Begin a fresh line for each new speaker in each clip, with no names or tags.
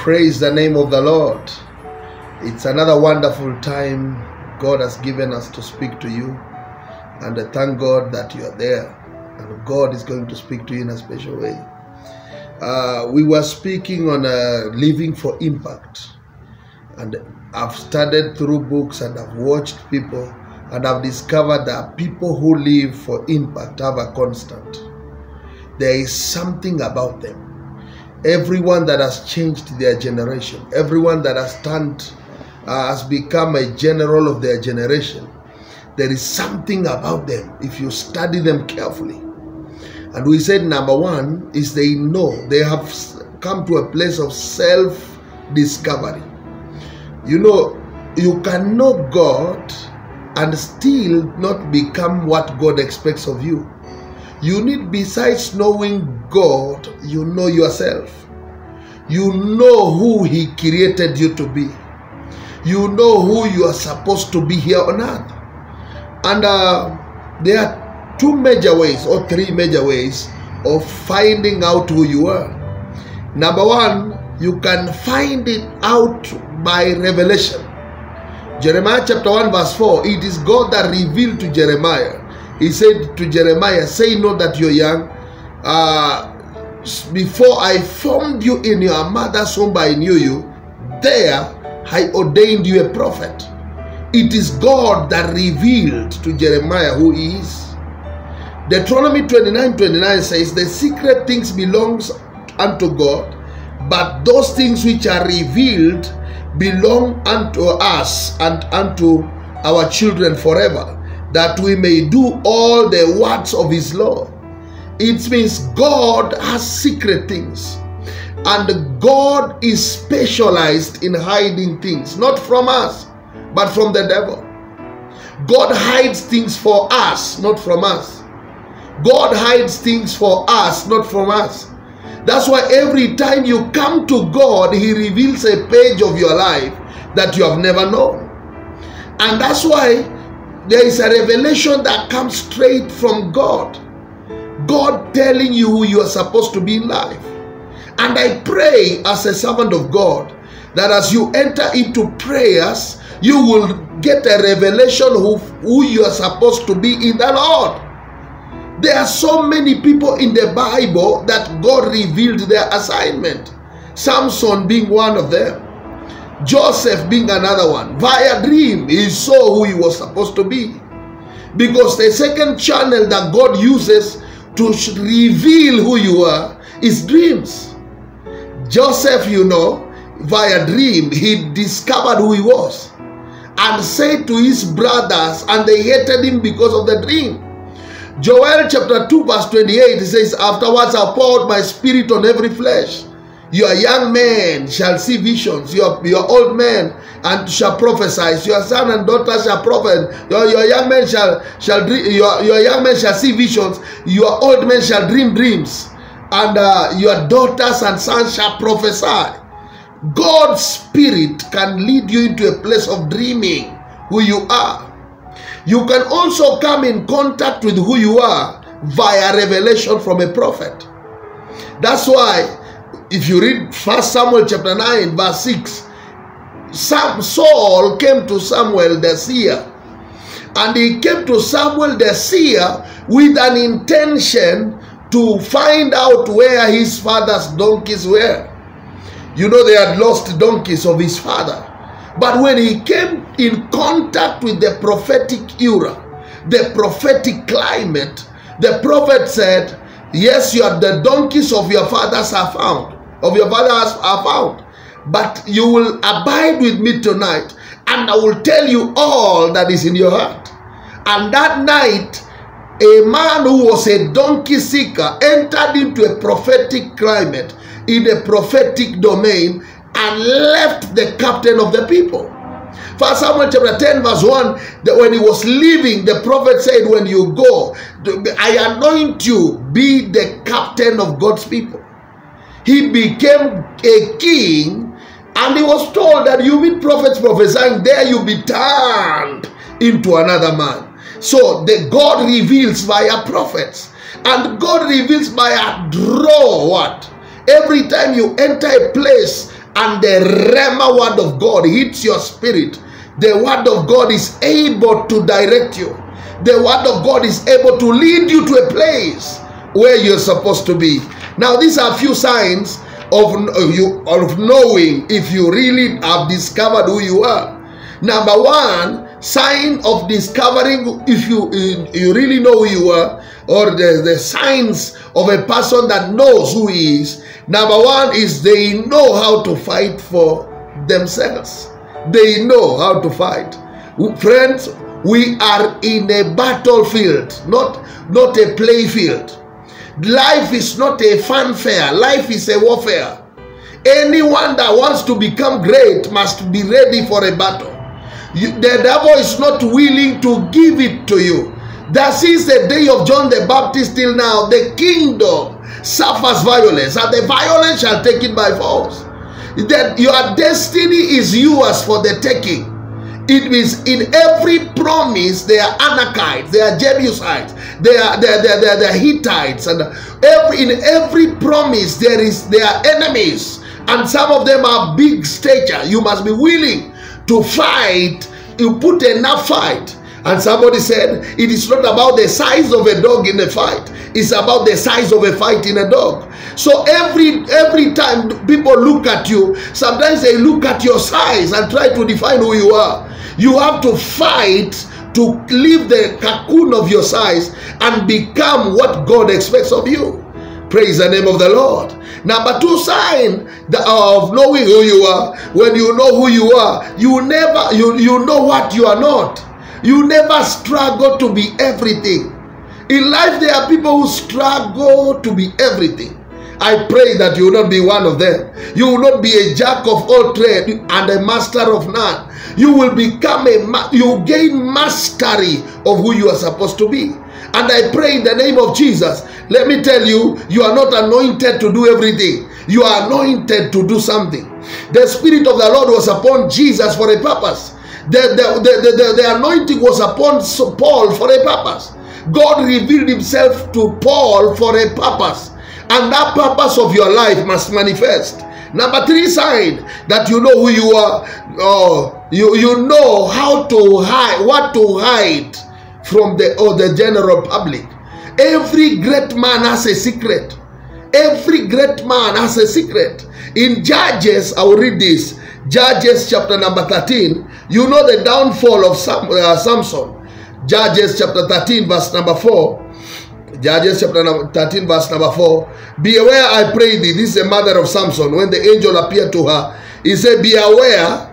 Praise the name of the Lord. It's another wonderful time God has given us to speak to you. And I thank God that you are there. And God is going to speak to you in a special way. We were speaking on living for impact. And I've studied through books and I've watched people. And I've discovered that people who live for impact have a constant. There is something about them. Everyone that has changed their generation, everyone that has become a general of their generation, there is something about them if you study them carefully. And we said number one is they have come to a place of self-discovery. You know, you can know God and still not become what God expects of you. You need, besides knowing God, you know yourself. You know who He created you to be. You know who you are supposed to be here on earth. And there are two major ways or three major ways of finding out who you are. Number one, you can find it out by revelation. Jeremiah chapter 1 verse 4, it is God that revealed to Jeremiah. He said to Jeremiah, say not that you're young. Before I formed you in your mother's womb, I knew you. There I ordained you a prophet. It is God that revealed to Jeremiah who he is. Deuteronomy 29:29 says, the secret things belongs unto God, but those things which are revealed belong unto us and unto our children forever, that we may do all the words of His law. It means God has secret things. And God is specialized in hiding things, not from us, but from the devil. God hides things for us, not from us. God hides things for us, not from us. That's why every time you come to God, He reveals a page of your life that you have never known. And that's why there is a revelation that comes straight from God. God telling you who you are supposed to be in life. And I pray as a servant of God that as you enter into prayers, you will get a revelation of who you are supposed to be in the Lord. There are so many people in the Bible that God revealed their assignment. Samson being one of them. Joseph being another one. Via dream, he saw who he was supposed to be. Because the second channel that God uses to reveal who you are is dreams. Joseph, you know, via dream, he discovered who he was and said to his brothers, and they hated him because of the dream. Joel chapter 2 verse 28, it says, afterwards I pour out my spirit on every flesh. Your young men shall see visions, your old men and shall prophesy, your son and daughter shall prophet, your young men shall dream, your young men shall see visions, your old men shall dream dreams, and your daughters and sons shall prophesy. God's spirit can lead you into a place of dreaming who you are. You can also come in contact with who you are via revelation from a prophet. That's why if you read 1 Samuel chapter 9 verse 6, Saul came to Samuel the seer. And he came to Samuel the seer with an intention to find out where his father's donkeys were. You know, they had lost donkeys of his father. But when he came in contact with the prophetic era, the prophetic climate, the prophet said, yes, the donkeys of your fathers are found. But you will abide with me tonight, and I will tell you all that is in your heart. And that night, a man who was a donkey seeker entered into a prophetic climate, in a prophetic domain, and left the captain of the people. 1 Samuel chapter 10 verse 1, that when he was leaving, the prophet said, when you go, I anoint you, be the captain of God's people. He became a king, and he was told that you meet prophets prophesying, there you be turned into another man. So God reveals via prophets, and God reveals by a draw. What? Every time you enter a place and the Rhema word of God hits your spirit, the word of God is able to direct you. The word of God is able to lead you to a place where you're supposed to be. Now, these are a few signs of knowing if you really have discovered who you are. Number one, sign of discovering if you really know who you are, or the signs of a person that knows who he is. Number one is they know how to fight for themselves. They know how to fight. Friends, we are in a battlefield, not a play field. Life is not a fanfare. Life is a warfare. Anyone that wants to become great must be ready for a battle. The devil is not willing to give it to you. That since the day of John the Baptist till now, the kingdom suffers violence, and the violence shall take it by force. That your destiny is yours for the taking. It means in every promise there are Anakites, there are Jebusites, there are Hittites, and in every promise there are enemies, and some of them are big stature. You must be willing to fight. You put enough fight. And somebody said it is not about the size of a dog in a fight, it's about the size of a fight in a dog. So every time people look at you, sometimes they look at your size and try to define who you are. You have to fight to leave the cocoon of your size and become what God expects of you. Praise the name of the Lord. Number two sign of knowing who you are. When you know who you are, you know what you are not. You never struggle to be everything. In life, there are people who struggle to be everything. I pray that you will not be one of them. You will not be a jack of all trade and a master of none. You will become you gain mastery of who you are supposed to be. And I pray in the name of Jesus, let me tell you, you are not anointed to do everything. You are anointed to do something. The Spirit of the Lord was upon Jesus for a purpose. The anointing was upon Paul for a purpose. God revealed himself to Paul for a purpose. And that purpose of your life must manifest. Number three sign that you know who you are. You know how to hide, what to hide from the general public. Every great man has a secret. Every great man has a secret. In Judges, I will read this. Judges chapter number 13. You know the downfall of Samson. Judges chapter 13 verse number 4. Judges chapter 13 verse number 4. Be aware, I pray thee. This is the mother of Samson. When the angel appeared to her, he said, be aware,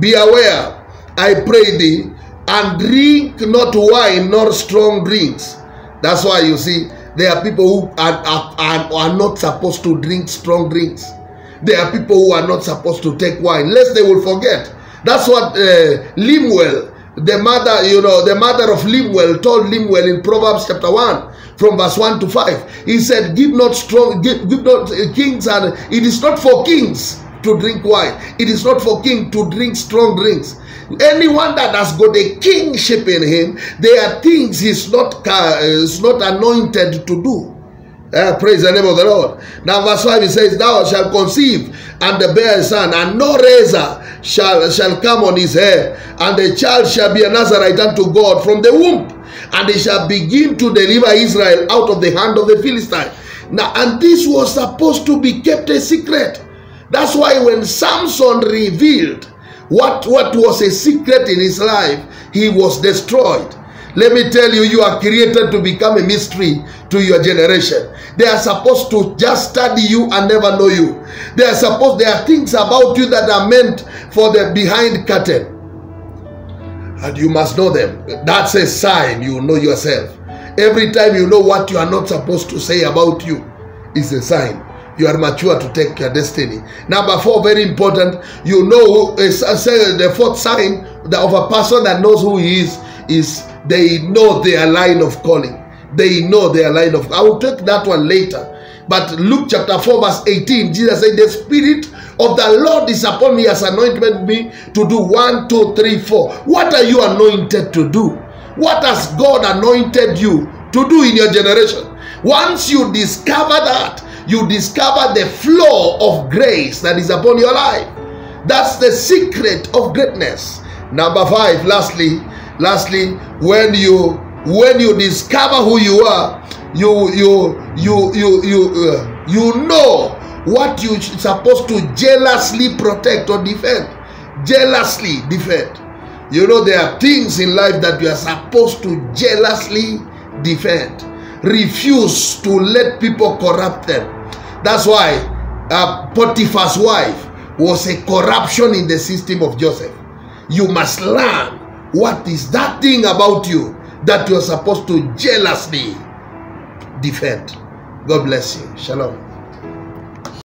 I pray thee, and drink not wine nor strong drinks. That's why you see, there are people who are not supposed to drink strong drinks. There are people who are not supposed to take wine, lest they will forget. That's what Lemuel, the mother of Lemuel, told Lemuel in Proverbs chapter 1, from verse 1 to 5. He said, give not kings, and it is not for kings to drink wine. It is not for king to drink strong drinks. Anyone that has got a kingship in him, there are things he's not anointed to do. Praise the name of the Lord. Now verse 5, he says, thou shalt conceive and bear a son, and no razor shall come on his hair, and the child shall be a Nazarite unto God from the womb, and they shall begin to deliver Israel out of the hand of the Philistine. Now, and this was supposed to be kept a secret. That's why when Samson revealed what was a secret in his life, he was destroyed. Let me tell you, you are created to become a mystery to your generation. They are supposed to just study you and never know you. There are things about you that are meant for the behind curtain, and you must know them. That's a sign you know yourself. Every time you know what you are not supposed to say about you, is a sign you are mature to take your destiny. Number 4, very important, you know, the fourth sign of a person that knows who he is they know their line of calling. They know their line of, I will take that one later. But Luke chapter 4 verse 18, Jesus said, the Spirit of the Lord is upon me, has anointed me to do 1, 2, 3, 4. What are you anointed to do? What has God anointed you to do in your generation? Once you discover that, you discover the flow of grace that is upon your life. That's the secret of greatness. Number 5, lastly, when you discover who you are, you know what you're supposed to jealously protect or defend. Jealously defend. You know, there are things in life that you are supposed to jealously defend. Refuse to let people corrupt them. That's why Potiphar's wife was a corruption in the system of Joseph. You must learn what is that thing about you that you are supposed to jealously defend. God bless you. Shalom.